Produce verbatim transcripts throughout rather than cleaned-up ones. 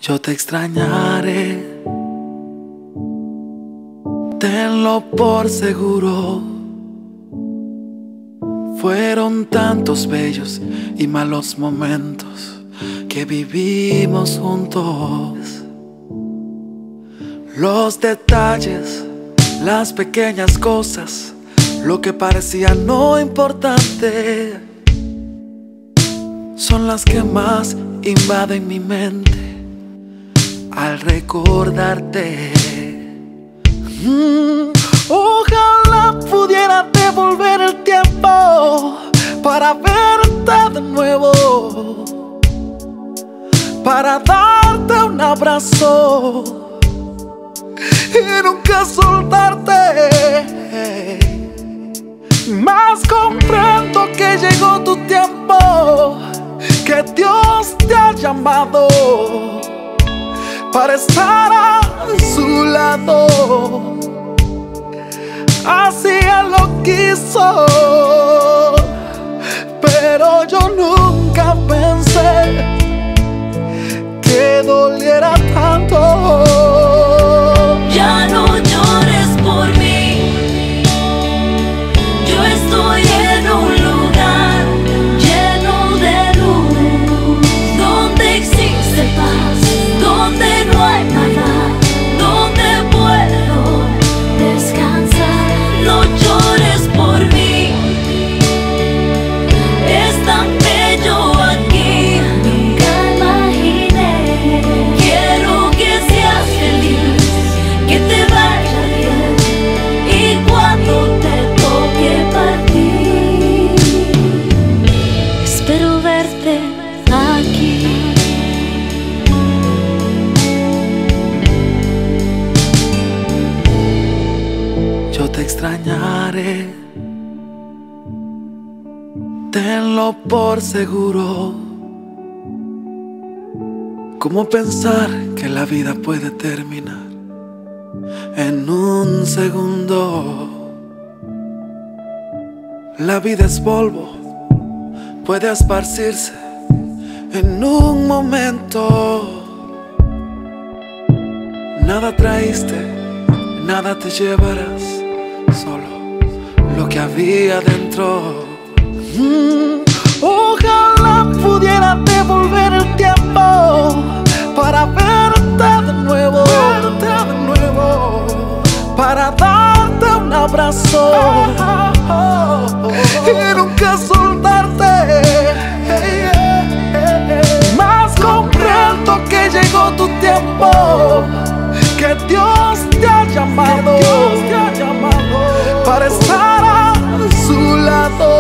Yo te extrañaré, tenlo por seguro. Fueron tantos bellos y malos momentos que vivimos juntos. Los detalles, las pequeñas cosas, lo que parecía no importante, son las que más invaden mi mente al recordarte. mm, Ojalá pudiera devolver el tiempo para verte de nuevo, para darte un abrazo y nunca soltarte. Mas comprendo que llegó tu tiempo, que Dios te ha llamado para estar a su lado. Así Él lo quiso, pero yo nunca pensé que doliera tanto. Ya no llores por mí, yo estoy en un lugar lleno de luz, donde existe paz, donde no hay maldad, donde puedo descansar. No llores por mí, es tan bello aquí, nunca imaginé. Quiero que seas feliz, que te vaya bien, y cuando te toque partir, espero verte aquí. Yo te extrañaré, tenlo por seguro. ¿Cómo pensar que la vida puede terminar en un segundo? La vida es polvo, puede esparcirse en un momento. Nada traíste, nada te llevarás, solo lo que había dentro. mm, Ojalá pudiera devolver el tiempo para verte de nuevo, verte de nuevo, para darte un abrazo y nunca soltarte. Mas comprendo que llegó tu tiempo, que Dios te ha llamado, Dios te ha llamado para estar a su lado.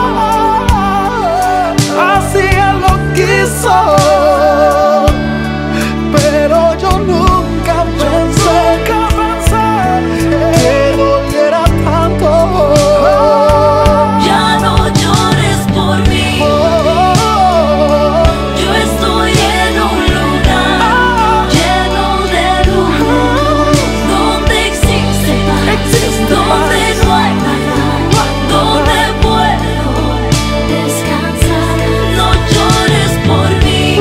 Así Él lo quiso, pero yo nunca pensé que doliera tanto. Ya no llores por mí, yo estoy en un lugar lleno de luz, donde existe paz, donde no hay maldad, donde puedo descansar. No llores por mí,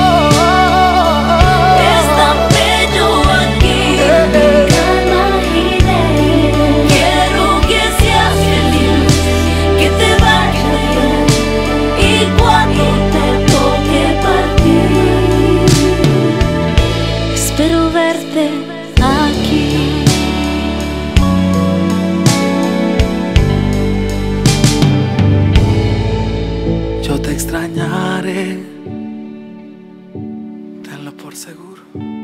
es tan bello aquí, nunca imaginé. Quiero que seas feliz, que te vaya bien, y cuando te toque partir, espero verte aquí. Yo te extrañaré, tenlo por seguro.